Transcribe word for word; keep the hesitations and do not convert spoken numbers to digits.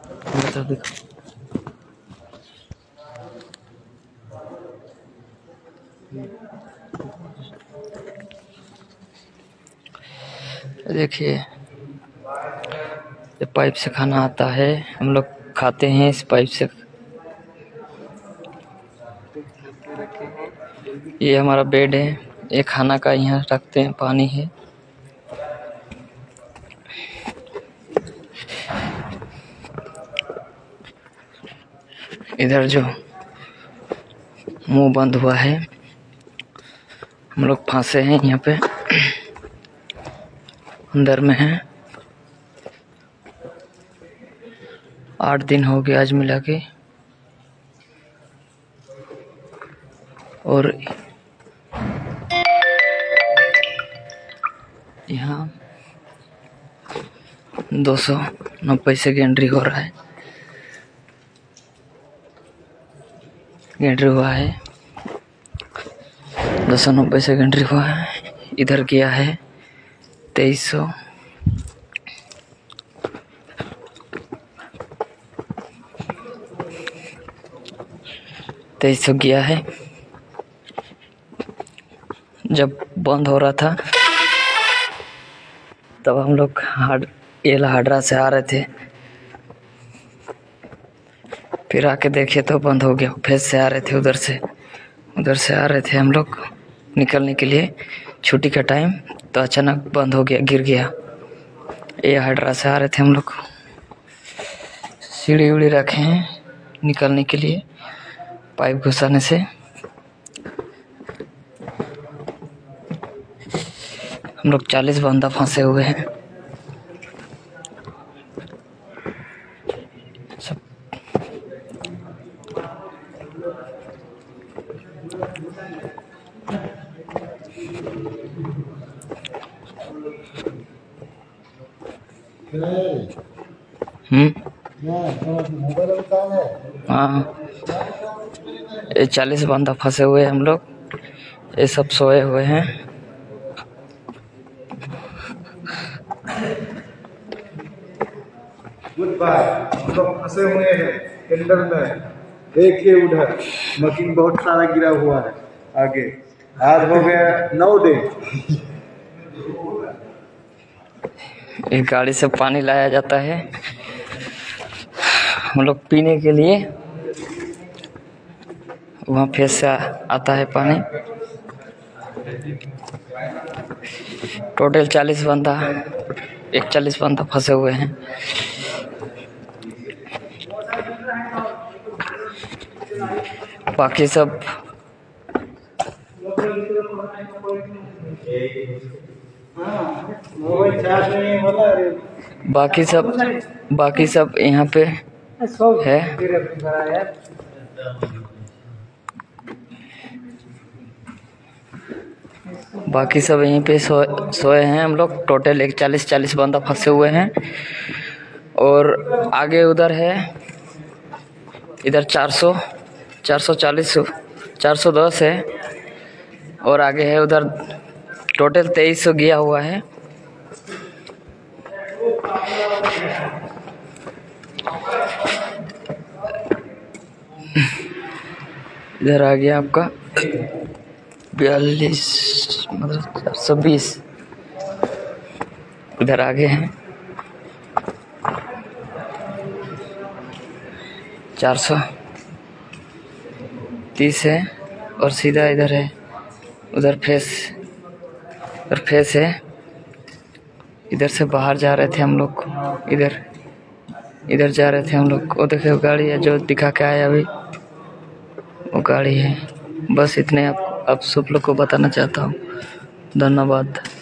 तो देखो देखिए, ये पाइप से खाना आता है, हम लोग खाते हैं इस पाइप से। ये हमारा बेड है, ये खाना का यहाँ रखते हैं, पानी है। इधर जो मुंह बंद हुआ है, हम लोग फंसे हैं यहाँ पे, अंदर में है। आठ दिन हो गए आज मिला के। और यहाँ दो सौ नब्बे से एंट्री हो रहा है, एंट्री हुआ है दो सौ नब्बे से एंट्री हुआ है। इधर गया है तेईस सौ। तेईस सौ गया है। जब बंद हो रहा था तब हम लोग हाड एला हाडरा से आ रहे थे, फिर आके देखे तो बंद हो गया। फिर से आ रहे थे उधर से उधर से आ रहे थे हम लोग निकलने के लिए छुट्टी का टाइम, तो अचानक बंद हो गया, गिर गया। ये हाडरा से आ रहे थे हम लोग, सीढ़ी उड़ी रखे हैं निकलने के लिए पाइप घुसाने से। हम लोग चालीस बंदा फंसे हुए हैं। सब हम्म हाँ, ये चालीस बंदा फंसे हुए हैं हम लोग, ये सब सोए हुए हैं। Good bye. हम लोग फंसे हुए हैं टेंडर में। देखिए उधर मशीन बहुत सारा गिरा हुआ है आगे। आज हो गया नौ दिन। एक गाड़ी से पानी लाया जाता है हम लोग पीने के लिए, वहाँ फेस से आता है पानी। टोटल चालीस बंदा एक चालीस बंदा फंसे हुए हैं। बाकी सब बाकी सब बाकी सब यहाँ पे है। बाकी सब यहीं पे सो सोए हैं हम लोग। टोटल एक चालीस चालीस बंदा फंसे हुए हैं। और आगे उधर है, इधर चार सौ चार सौ चालीस चार सौ दस है। और आगे है उधर टोटल तेईस सौ गया हुआ है। इधर आ गया आपका बयालीस मतलब चार सौ बीस। इधर आगे हैं चार सौ तीस है। और सीधा इधर है, उधर फेस उधर फेस है। इधर से बाहर जा रहे थे हम लोग, इधर इधर जा रहे थे हम लोग। वो देखिए वो गाड़ी है जो दिखा के आया अभी, वो गाड़ी है। बस इतने आप आप सब लोग को बताना चाहता हूँ। धन्यवाद।